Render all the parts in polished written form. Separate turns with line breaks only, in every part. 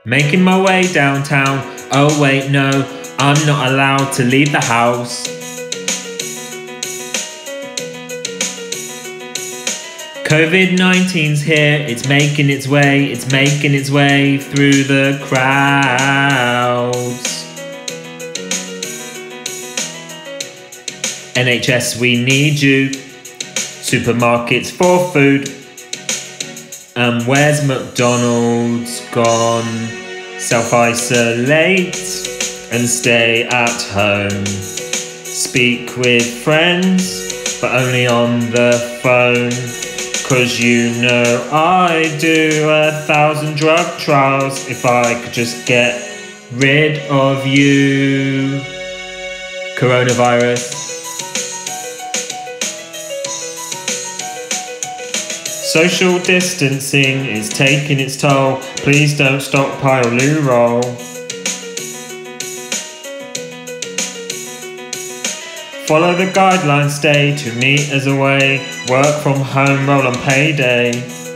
Making my way downtown. Oh wait, no, I'm not allowed to leave the house. COVID-19's here, it's making its way through the crowds. NHS, we need you. Supermarkets for food. And where's McDonald's gone? Self-isolate and stay at home. Speak with friends, but only on the phone. 'Cause you know I'd do 1,000 drug trials if I could just get rid of you. Coronavirus. Social distancing is taking its toll. Please don't stockpile loo roll. Follow the guidelines, stay 2 meters away. Work from home, roll on payday.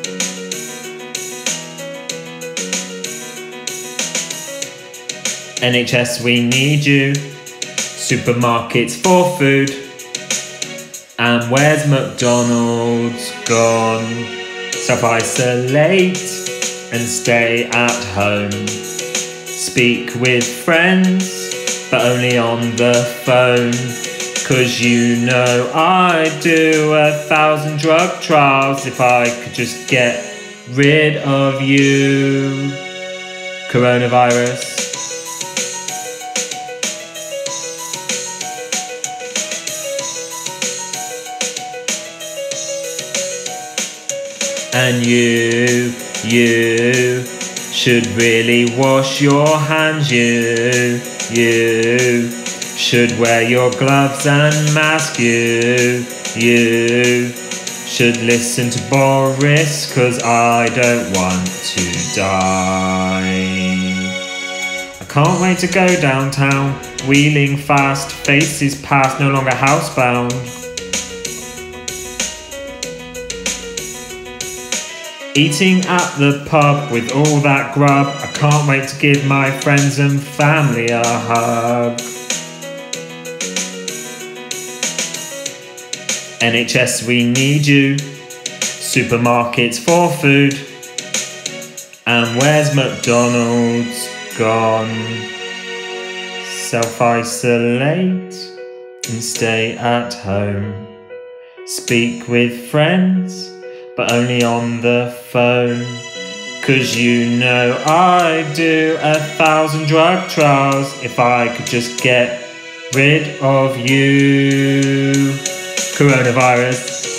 NHS, we need you. Supermarkets for food. And where's McDonald's gone? Self-isolate and stay at home. Speak with friends, but only on the phone. 'Cause you know I'd do 1,000 drug trials if I could just get rid of you. Coronavirus. And you should really wash your hands, you should wear your gloves and mask, you should listen to Boris, 'cause I don't want to die. I can't wait to go downtown, wheeling fast, faces past, no longer housebound. Eating at the pub with all that grub, I can't wait to give my friends and family a hug. NHS, we need you. Supermarkets for food. And where's McDonald's gone? Self-isolate and stay at home. Speak with friends, but only on the phone. 'Cause you know I'd do 1,000 drug trials if I could just get rid of you. Coronavirus.